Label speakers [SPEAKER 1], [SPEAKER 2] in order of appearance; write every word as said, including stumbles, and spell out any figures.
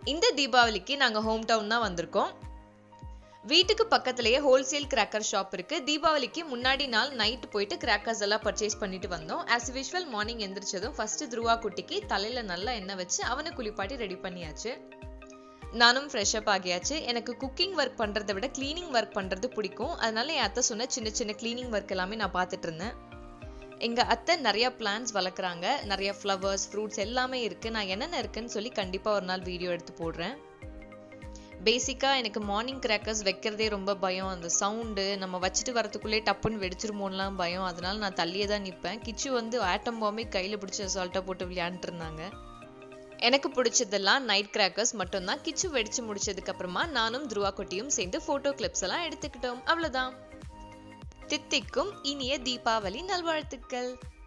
[SPEAKER 1] இந்த தீபாவளிக்கு நாங்க ஹோம் டவுன் தான் வந்திருக்கோம். வீட்டுக்கு பக்கத்துலயே ஹோல்சேல் கிராக்கர் ஷாப் இருக்கு. தீபாவளிக்கு முன்னாடி நாள் நைட் போயிட்டு கிராக்கர்ஸ் எல்லாம் பர்ச்சேஸ் பண்ணிட்டு வந்தோம். ஆஸ் யூஷுவல் மார்னிங் எந்திரிச்சதும் ஃபர்ஸ்ட் துருவா குட்டிக்கு தலையில நல்லா எண்ணெய் வச்சு அவனை குளிப்பாட்டி ரெடி பண்ணியாச்சு. நானும் ஃப்ரெஷ் அப் ஆகியாச்சு. எனக்கு குக்கிங் ஒர்க் பண்றதை விட கிளீனிங் ஒர்க் பண்றது பிடிக்கும். அதனால என் அத்தை சொன்ன சின்ன சின்ன கிளீனிங் ஒர்க் எல்லாமே நான் பார்த்துட்டு இருந்தேன். எங்க அத்தை நிறைய பிளான்ஸ் வளர்க்குறாங்க, நிறைய ஃப்ளவர்ஸ் ஃப்ரூட்ஸ் எல்லாமே இருக்கு. நான் என்னென்ன இருக்குன்னு சொல்லி கண்டிப்பா ஒரு நாள் வீடியோ எடுத்து போடுறேன். பேசிக்கா எனக்கு மார்னிங் கிராக்கர்ஸ் வைக்கிறதே ரொம்ப பயம். அந்த சவுண்டு நம்ம வச்சுட்டு வரதுக்குள்ளே டப்புன்னு வெடிச்சிருமோன்னுலாம் பயம். அதனால நான் தள்ளியே தான் நிற்பேன். கிச்சு வந்து ஆட்டம் பாம்பே கையில் பிடிச்சி அசால்ட்டாக போட்டு விளையாண்டுட்டு இருந்தாங்க. எனக்கு பிடிச்சதெல்லாம் நைட் கிராக்கர்ஸ் மட்டும்தான். கிச்சு வெடிச்சு முடிச்சதுக்கு அப்புறமா நானும் துருவா குட்டியும் சேர்ந்து போட்டோ கிளிப்ஸ் எல்லாம் எடுத்துக்கிட்டோம். அவ்வளவுதான். தித்திக்கும் இனிய தீபாவளி நல்வாழ்த்துக்கள்.